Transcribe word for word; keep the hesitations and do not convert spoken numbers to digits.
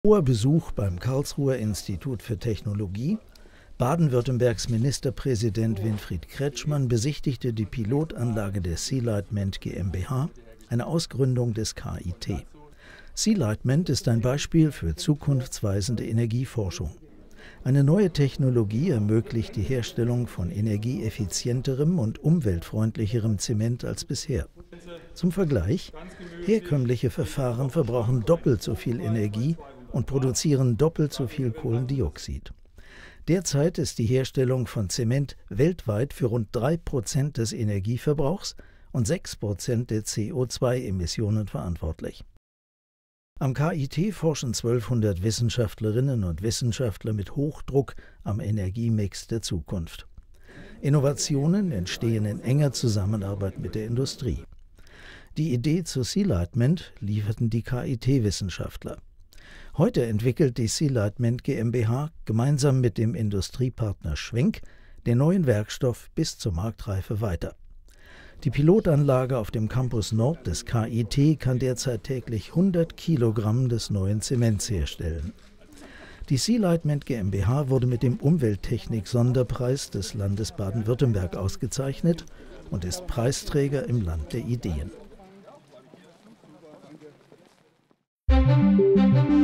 Hoher Besuch beim Karlsruher Institut für Technologie. Baden-Württembergs Ministerpräsident Winfried Kretschmann besichtigte die Pilotanlage der Sealightment GmbH, eine Ausgründung des K I T. Sealightment ist ein Beispiel für zukunftsweisende Energieforschung. Eine neue Technologie ermöglicht die Herstellung von energieeffizienterem und umweltfreundlicherem Zement als bisher. Zum Vergleich: Herkömmliche Verfahren verbrauchen doppelt so viel Energie und produzieren doppelt so viel Kohlendioxid. Derzeit ist die Herstellung von Zement weltweit für rund drei Prozent des Energieverbrauchs und sechs Prozent der C O zwei Emissionen verantwortlich. Am K I T forschen zwölfhundert Wissenschaftlerinnen und Wissenschaftler mit Hochdruck am Energiemix der Zukunft. Innovationen entstehen in enger Zusammenarbeit mit der Industrie. Die Idee zu Sealightment lieferten die K I T-Wissenschaftler. Heute entwickelt die Sealightment GmbH gemeinsam mit dem Industriepartner Schwenk den neuen Werkstoff bis zur Marktreife weiter. Die Pilotanlage auf dem Campus Nord des K I T kann derzeit täglich hundert Kilogramm des neuen Zements herstellen. Die Sealightment GmbH wurde mit dem Umwelttechnik-Sonderpreis des Landes Baden-Württemberg ausgezeichnet und ist Preisträger im Land der Ideen.